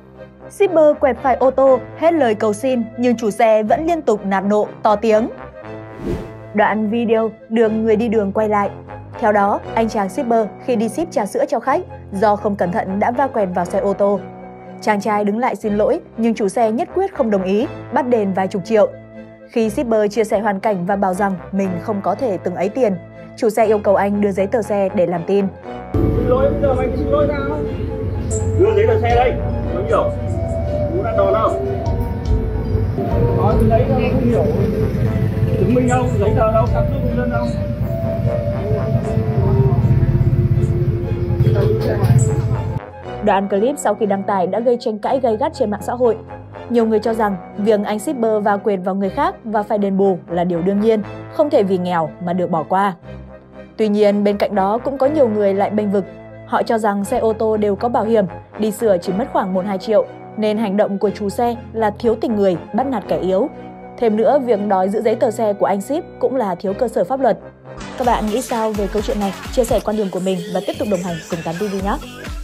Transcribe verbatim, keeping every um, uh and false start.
Shipper quẹt phải ô tô, hết lời cầu xin nhưng chủ xe vẫn liên tục nạt nộ, to tiếng. Đoạn video được người đi đường quay lại. Theo đó, anh chàng shipper khi đi ship trà sữa cho khách, do không cẩn thận đã va quẹt vào xe ô tô. Chàng trai đứng lại xin lỗi nhưng chủ xe nhất quyết không đồng ý, bắt đền vài chục triệu. Khi shipper chia sẻ hoàn cảnh và bảo rằng mình không có thể từng ấy tiền, chủ xe yêu cầu anh đưa giấy tờ xe để làm tin. Xin lỗi, bây giờ mày xin lỗi tao. Đưa giấy tờ xe đây, có hiểu. Muốn ăn đòn không? Nói từ đấy đâu không hiểu. Chứng minh đâu, giấy tờ đâu, căn cước công dân đâu. Đoạn clip sau khi đăng tải đã gây tranh cãi gay gắt trên mạng xã hội. Nhiều người cho rằng việc anh shipper va quẹt vào người khác và phải đền bù là điều đương nhiên, không thể vì nghèo mà được bỏ qua. Tuy nhiên, bên cạnh đó cũng có nhiều người lại bênh vực. Họ cho rằng xe ô tô đều có bảo hiểm, đi sửa chỉ mất khoảng một đến hai triệu, nên hành động của chủ xe là thiếu tình người, bắt nạt kẻ yếu. Thêm nữa, việc đòi giữ giấy tờ xe của anh ship cũng là thiếu cơ sở pháp luật. Các bạn nghĩ sao về câu chuyện này? Chia sẻ quan điểm của mình và tiếp tục đồng hành cùng Tám ti vi nhé!